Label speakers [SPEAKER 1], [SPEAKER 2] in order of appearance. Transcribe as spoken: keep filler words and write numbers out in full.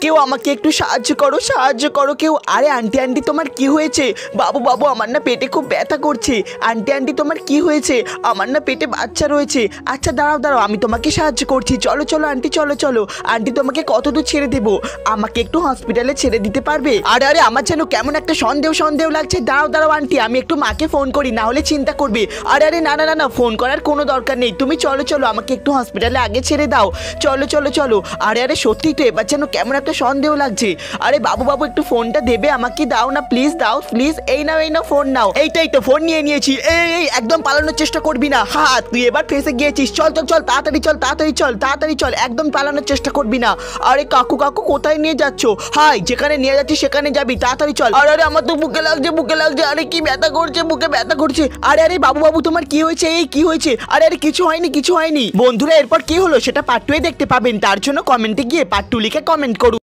[SPEAKER 1] কেউ আমাকে একটু সাহায্য করো, সাহায্য করো কেউ। আরে আন্টি আন্টি তোমার কি হয়েছে? বাবু বাবু আমার না পেটে খুব ব্যথা করছে। আন্টি আন্টি তোমার কি হয়েছে? আমার না পেটে বাচ্চা রয়েছে। আচ্ছা দাঁড়াও দাঁড়াও, আমি তোমাকে সাহায্য করছি। চলো চলো আন্টি, চলো চলো। আন্টি তোমাকে কত দূর ছেড়ে দেবো? আমাকে একটু হসপিটালে ছেড়ে দিতে পারবে? আরে আরে আমার যেন কেমন একটা সন্দেহ সন্দেহ লাগছে। দাঁড়াও দাঁড়াও আন্টি, আমি একটু মাকে ফোন করি, না হলে চিন্তা করবে। আরে আরে না না না না, ফোন করার কোনো দরকার নেই। তুমি চলো চলো, আমাকে একটু হসপিটালে আগে ছেড়ে দাও। চলো চলো চলো। আরে আরে সত্যি তো, এবার যেন কেমন একটা সন্দেহ লাগছে। আরে বাবু বাবু একটু ফোনটা দেবে আমাকে? দাও না প্লিজ, দাও প্লিজ। এই নাও এই নাও ফোন নাও। এইটাই তো, ফোন নিয়ে নিয়েছি। এই এই একদম পালানোর চেষ্টা করবি না। হা তুই এবার ফেসে গিয়েছিস। চল চল চল, তাড়াতাড়ি চল তাড়াতাড়ি চল তাড়াতাড়ি চল, একদম পালানোর চেষ্টা করবি না। আরে কাকু কাকু কোথায় নিয়ে যাচ্ছ? হাই, যেখানে নিয়ে যাচ্ছি সেখানে যাবি, তাড়াতাড়ি চল। আরে আরে আমার তো বুকে লাগছে বুকে লাগছে। আরে কি ব্যথা করছে, বুকে ব্যথা করছে। আরে আরে বাবু বাবু তোমার কি হয়েছে? এই কি হয়েছে? আরে আরে কিছু হয়নি কিছু হয়নি। বন্ধুরা এরপর কি হলো সেটা পার্ট টু এ দেখতে পাবেন। তার জন্য কমেন্টে গিয়ে পার্ট টু লিখে কমেন্ট করুন।